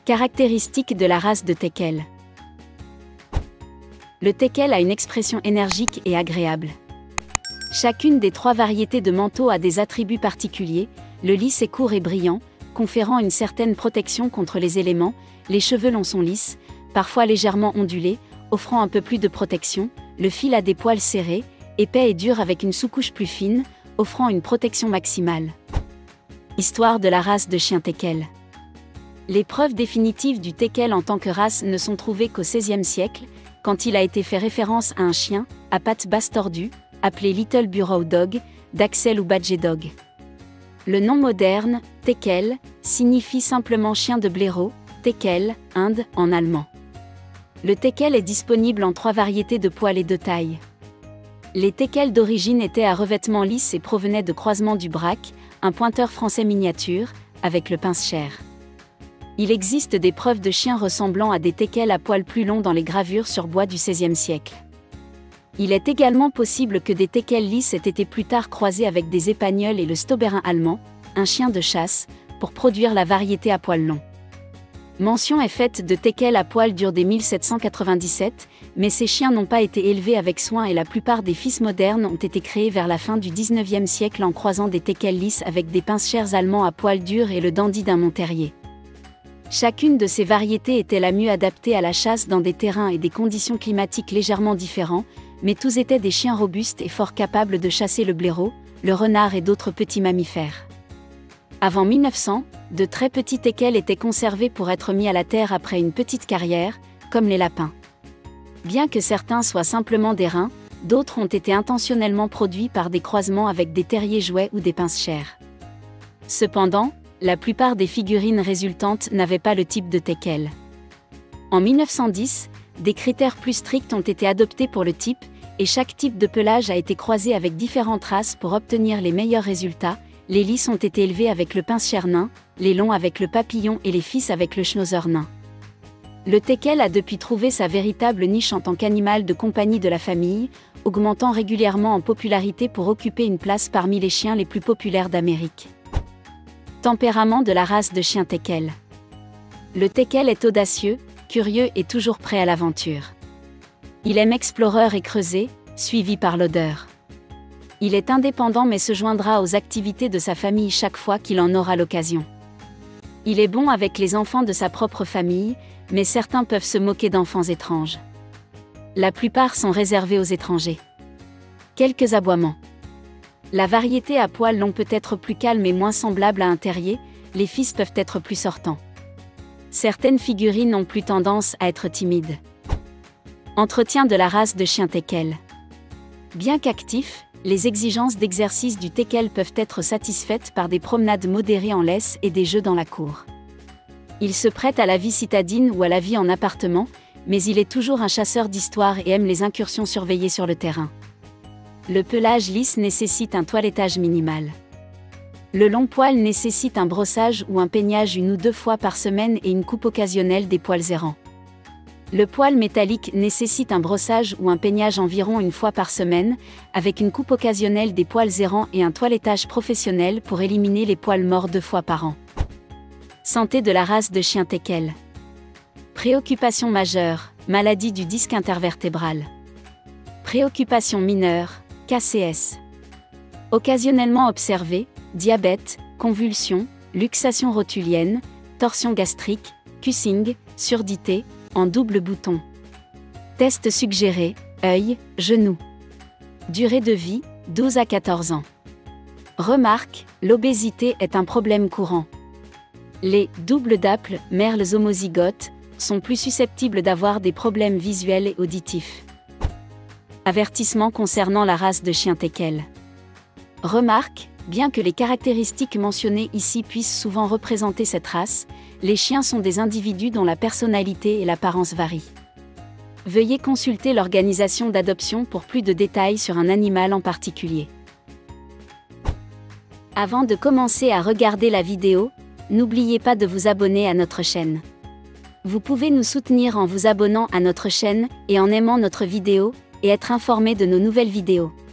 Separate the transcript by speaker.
Speaker 1: Caractéristiques de la race de teckel. Le teckel a une expression énergique et agréable. Chacune des 3 variétés de manteau a des attributs particuliers. Le lisse est court et brillant, conférant une certaine protection contre les éléments. Les cheveux longs sont lisses, parfois légèrement ondulés, offrant un peu plus de protection. Le fil a des poils serrés, épais et durs avec une sous-couche plus fine, offrant une protection maximale. Histoire de la race de chien teckel. Les preuves définitives du teckel en tant que race ne sont trouvées qu'au XVIe siècle, quand il a été fait référence à un chien, à pattes basses tordues, appelé Little Burrow Dog, Dachshund ou Badger Dog. Le nom moderne, teckel, signifie simplement chien de blaireau, teckel, Inde, en allemand. Le teckel est disponible en 3 variétés de poils et de taille. Les teckels d'origine étaient à revêtement lisse et provenaient de croisements du braque, un pointeur français miniature, avec le pince-chair. Il existe des preuves de chiens ressemblant à des teckels à poils plus longs dans les gravures sur bois du XVIe siècle. Il est également possible que des teckels lisses aient été plus tard croisés avec des épagnols et le stobérin allemand, un chien de chasse, pour produire la variété à poils longs. Mention est faite de teckels à poils durs dès 1797, mais ces chiens n'ont pas été élevés avec soin et la plupart des fils modernes ont été créés vers la fin du XIXe siècle en croisant des teckels lisses avec des pince-chairs allemands à poils durs et le dandy d'un Montterrier. Chacune de ces variétés était la mieux adaptée à la chasse dans des terrains et des conditions climatiques légèrement différents, mais tous étaient des chiens robustes et fort capables de chasser le blaireau, le renard et d'autres petits mammifères. Avant 1900, de très petits teckels étaient conservés pour être mis à la terre après une petite carrière, comme les lapins. Bien que certains soient simplement des reins, d'autres ont été intentionnellement produits par des croisements avec des terriers jouets ou des pince-chairs. Cependant, la plupart des figurines résultantes n'avaient pas le type de teckel. En 1910, des critères plus stricts ont été adoptés pour le type, et chaque type de pelage a été croisé avec différentes races pour obtenir les meilleurs résultats. Les lisses ont été élevés avec le pince-chair nain, les longs avec le papillon et les fils avec le schnauzer nain. Le teckel a depuis trouvé sa véritable niche en tant qu'animal de compagnie de la famille, augmentant régulièrement en popularité pour occuper une place parmi les chiens les plus populaires d'Amérique. Tempérament de la race de chien teckel. Le teckel est audacieux, curieux et toujours prêt à l'aventure. Il aime explorer et creuser, suivi par l'odeur. Il est indépendant mais se joindra aux activités de sa famille chaque fois qu'il en aura l'occasion. Il est bon avec les enfants de sa propre famille, mais certains peuvent se moquer d'enfants étranges. La plupart sont réservés aux étrangers. Quelques aboiements. La variété à poils longs peut être plus calme et moins semblable à un terrier, les fils peuvent être plus sortants. Certaines figurines ont plus tendance à être timides. Entretien de la race de chien teckel. Bien qu'actifs, les exigences d'exercice du teckel peuvent être satisfaites par des promenades modérées en laisse et des jeux dans la cour. Il se prête à la vie citadine ou à la vie en appartement, mais il est toujours un chasseur d'histoire et aime les incursions surveillées sur le terrain. Le pelage lisse nécessite un toilettage minimal. Le long poil nécessite un brossage ou un peignage 1 ou 2 fois par semaine et une coupe occasionnelle des poils errants. Le poil métallique nécessite un brossage ou un peignage environ 1 fois par semaine, avec une coupe occasionnelle des poils errants et un toilettage professionnel pour éliminer les poils morts 2 fois par an. Santé de la race de chien teckel. Préoccupation majeure, maladie du disque intervertébral. Préoccupation mineure, KCS. Occasionnellement observé, diabète, convulsions, luxation rotulienne, torsion gastrique, cussing, surdité, en double bouton. Test suggéré, œil, genou. Durée de vie, 12 à 14 ans. Remarque, l'obésité est un problème courant. Les doubles d'Apple, merles homozygotes, sont plus susceptibles d'avoir des problèmes visuels et auditifs. Avertissement concernant la race de chien teckel. Remarque, bien que les caractéristiques mentionnées ici puissent souvent représenter cette race, les chiens sont des individus dont la personnalité et l'apparence varient. Veuillez consulter l'organisation d'adoption pour plus de détails sur un animal en particulier. Avant de commencer à regarder la vidéo, n'oubliez pas de vous abonner à notre chaîne. Vous pouvez nous soutenir en vous abonnant à notre chaîne et en aimant notre vidéo, et être informé de nos nouvelles vidéos.